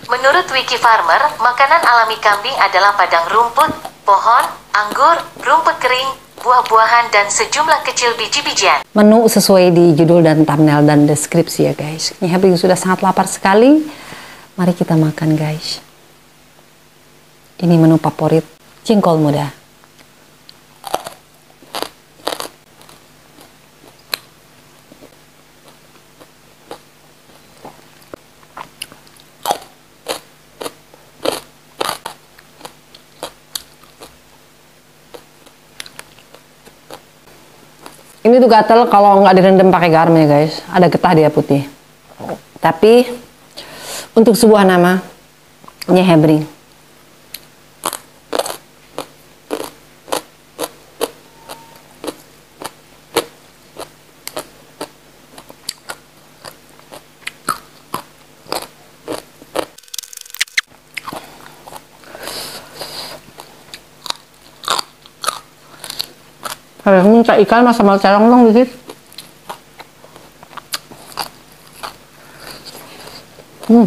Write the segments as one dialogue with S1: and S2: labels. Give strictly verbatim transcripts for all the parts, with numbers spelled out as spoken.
S1: Menurut Wiki Farmer, makanan alami kambing adalah padang rumput, pohon, anggur, rumput kering, buah-buahan, dan sejumlah kecil biji-bijian.
S2: Menu sesuai di judul dan thumbnail dan deskripsi ya guys. Nyai Hebring sudah sangat lapar sekali. Mari kita makan guys. Ini menu favorit, jengkol muda. Ini tuh gatel kalau nggak direndam pakai garam ya guys. Ada getah dia putih. Tapi untuk sebuah nama, Nyai Hebring. Harus minta ikan mas sambal terong dong dikit. Hmm.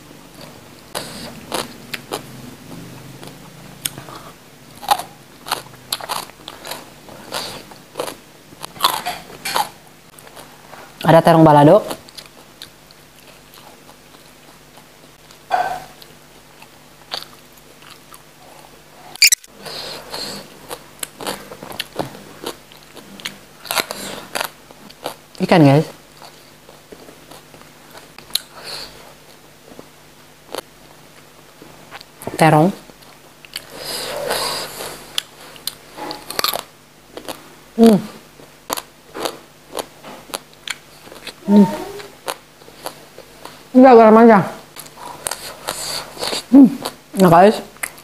S2: Ada terong balado. Ikan guys. Terong. Hmm. Hmm. Enggak garam aja. Hmm. Nah guys.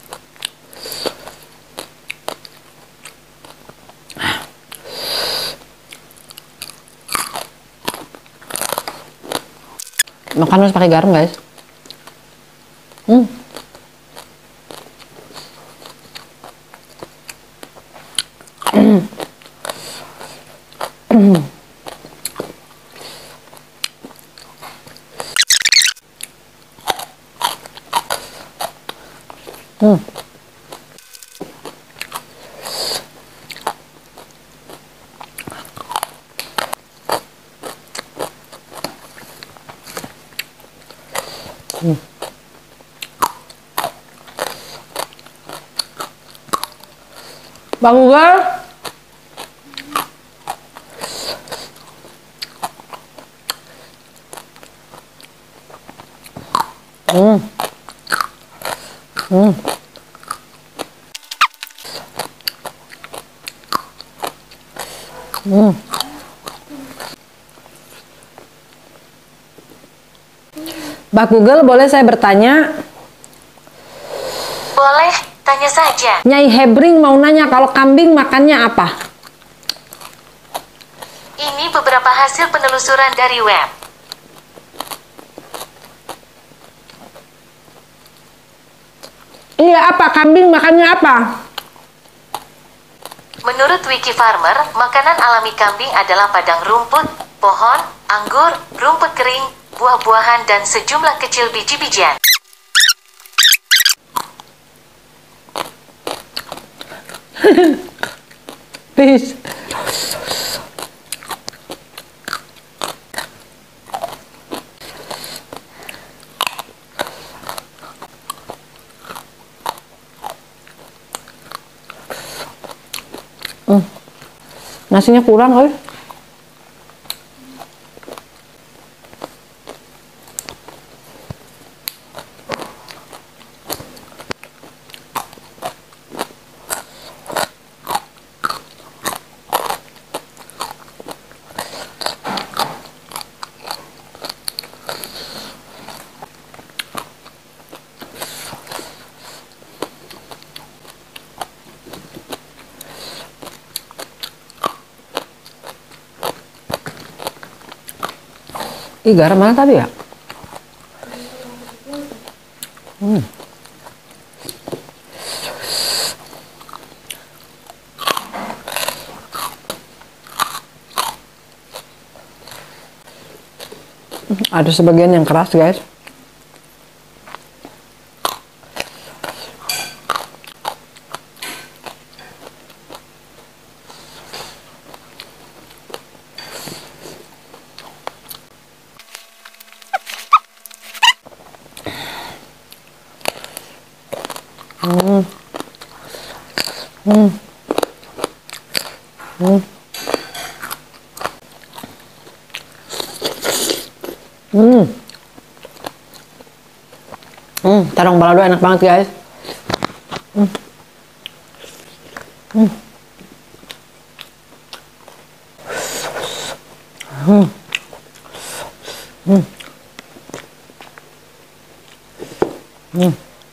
S2: Makan harus pakai garam guys. Hmm. Hmm. Hmm. Hmm. Bang Google. Hmm. Hmm. Hmm. Mbak Google, boleh saya bertanya?
S1: Boleh, tanya saja.
S2: Nyai Hebring mau nanya kalau kambing makannya apa?
S1: Ini beberapa hasil penelusuran dari web.
S2: Iya, apa? Kambing makannya apa?
S1: Menurut Wiki Farmer, makanan alami kambing adalah padang rumput, pohon, anggur, rumput kering, buah-buahan, dan sejumlah kecil biji-bijian.
S2: Please. Hmm. Nasinya kurang kali. Ih, garam mana tadi ya? Hmm. Ada sebagian yang keras guys. Hmm. Hmm. Hmm. Hmm. Hmm, terong balado enak banget guys. Hmm. Hmm. Hmm. Hmm. Hmm.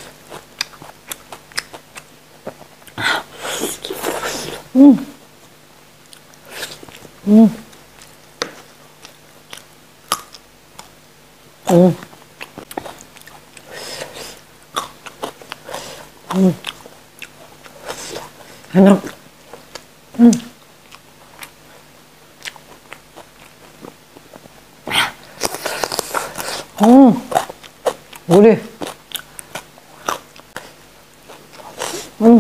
S2: Hmm. Hmm. Hmm. Hmm. Enak. Hmm. Hmm. Gurih. Hmm.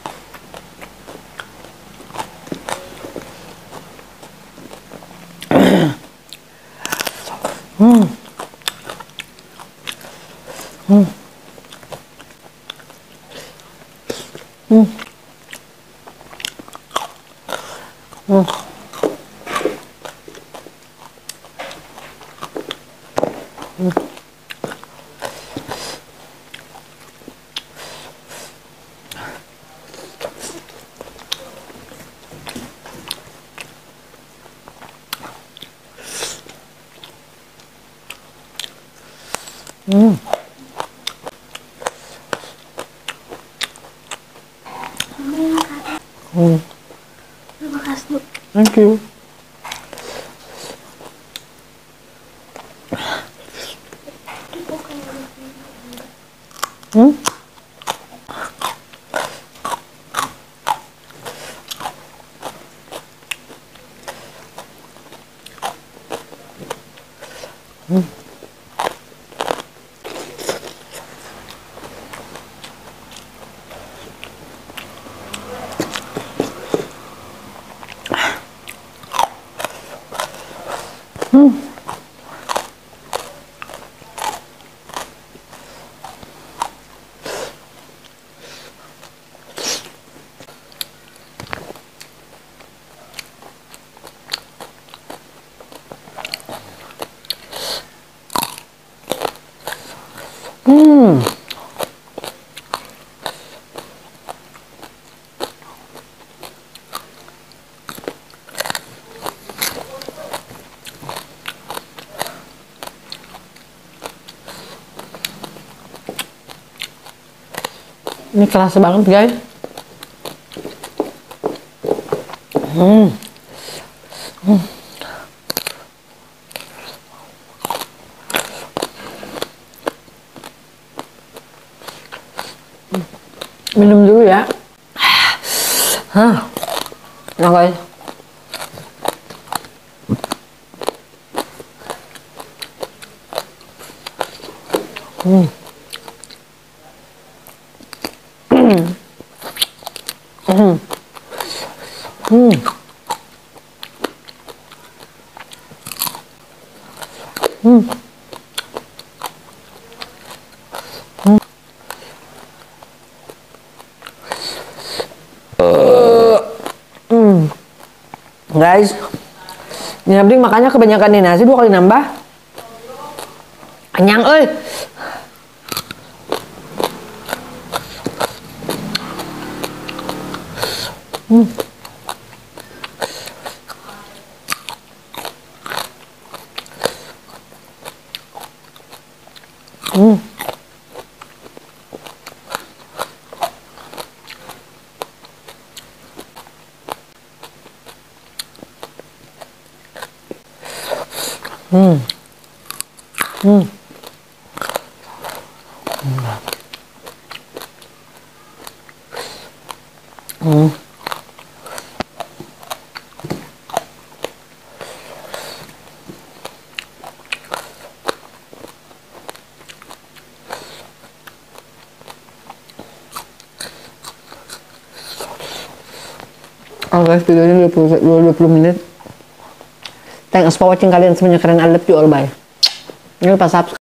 S2: Hmm. Hmm. Hmm. Hmm. Hmm. Hmm. Hmm.
S3: Terima kasih.
S2: Thank you. Hmm? Hmm. Hmm. Hmm. Ini kerasa banget guys. Hmm. Hmm. Minum dulu ya. Hah. Nah guys. Hmm. Hmm. Hmm. Hmm. Hmm. Uh. Hmm. Guys, ini Abding makannya kebanyakan nih nasi dua kali nambah. Kenyang euy. Hmm. Hmm. Hmm. Hmm. Hmm. Oh guys, videonya dua puluh menit. Thanks for watching kalian semuanya, keren. I love you all, bye. Jangan lupa subscribe.